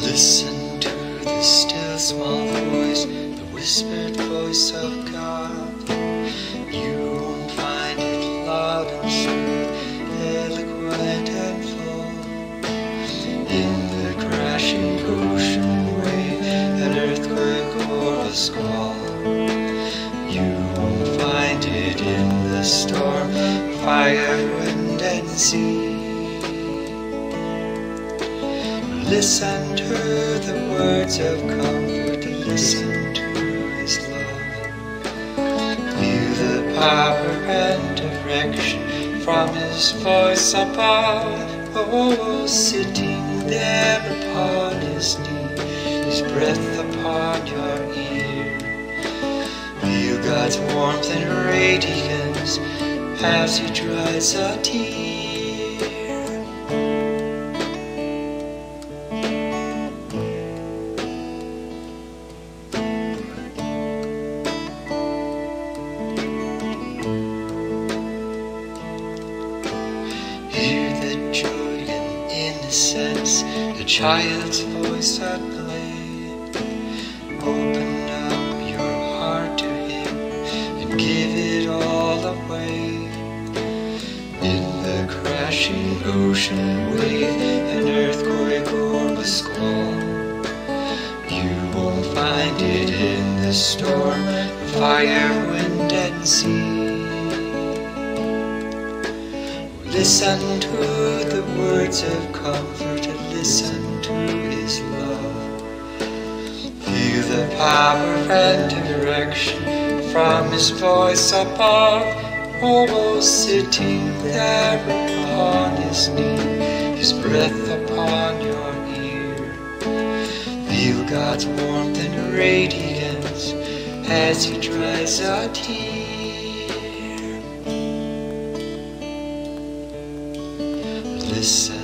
Listen to the still small voice, the whispered voice of God. You won't find it loud and smooth, eloquent and full. In the crashing ocean wave, an earthquake or a squall. You won't find it in the storm, fire, wind and sea. Listen to the words of comfort, listen to His love. Feel the power and direction from His voice above. Oh, sitting there upon His knee, His breath upon your ear. Feel God's warmth and radiance as He dries a tear. Hear the joy and innocence, the child's voice at play. Open up your heart to Him and give it all away. In the crashing ocean wave, an earthquake or a squall, you won't find it in the storm, fire, wind and sea. Listen to the words of comfort and listen to His love. Feel the power and direction from His voice above. Oh, sitting there upon His knee, His breath upon your ear. Feel God's warmth and radiance as He dries a tear. Listen